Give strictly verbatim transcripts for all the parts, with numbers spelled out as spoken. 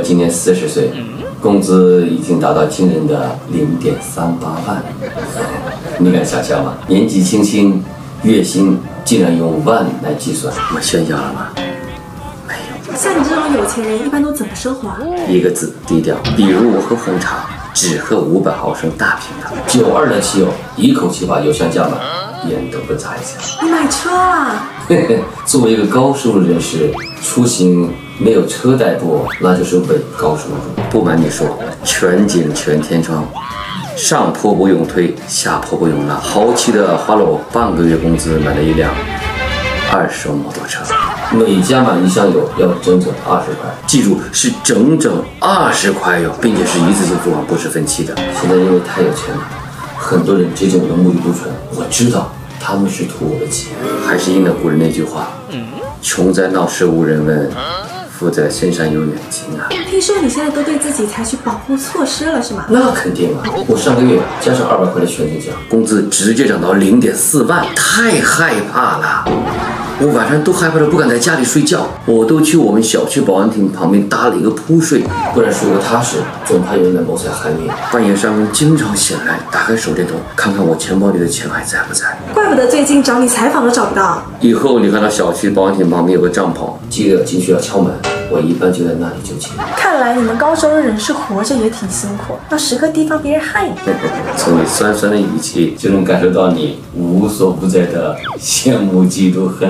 今年四十岁，工资已经达到惊人的零点三八万。你敢想象吗？年纪轻轻，月薪竟然用万来计算。我炫耀了吗？没有。 像你这种有钱人，一般都怎么生活啊？ 一个字，低调。比如我喝红茶，只喝五百毫升大瓶的，九二的汽油，一口气把油箱加满，烟都不眨一下。 你买车啊？ 作为一个高收入人士，出行没有车代步，那就是伪高收入。不瞒你说，全景全天窗，上坡不用推，下坡不用拉，豪气的花了我半个月工资买了一辆二手摩托车，每加满一箱油要整整二十块，记住是整整二十块哟，并且是一次性付款，不是分期的。现在因为太有钱了，很多人接近我的目的不纯，我知道他们是图我的钱，还是应了古人那句话：穷在闹市无人问，富在深山有远亲啊。 听说你现在都对自己采取保护措施了是吗？ 那肯定啊！我上个月加上二百块的全勤奖，工资直接涨到零点四万，太害怕了。我晚上都害怕的不敢在家里睡觉，我都去我们小区保安亭旁边搭了一个铺睡，不然睡不踏实，总怕有人来谋财害命。半夜三更经常醒来，打开手电筒看看我钱包里的钱还在不在。 怪不得最近找你采访都找不到。 以后你看到小区保安亭旁边有个帐篷，记得进去要敲门，我一般就在那里就寝。 看来你们高收入人士活着也挺辛苦，要时刻提防别人害你。 从你酸酸的语气就能感受到你无所不在的羡慕嫉妒恨。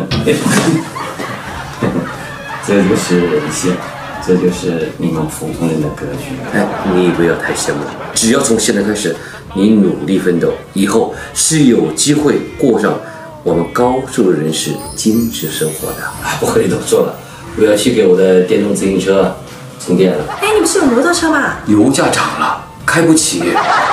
这就是人性，这就是你们普通人的格局。哎，你不要太羡慕，只要从现在开始，你努力奋斗，以后是有机会过上我们高收入人士精致生活的。啊，不会多说了，我要去给我的电动自行车充电了。 哎，你不是有摩托车吗？ 油价涨了，开不起。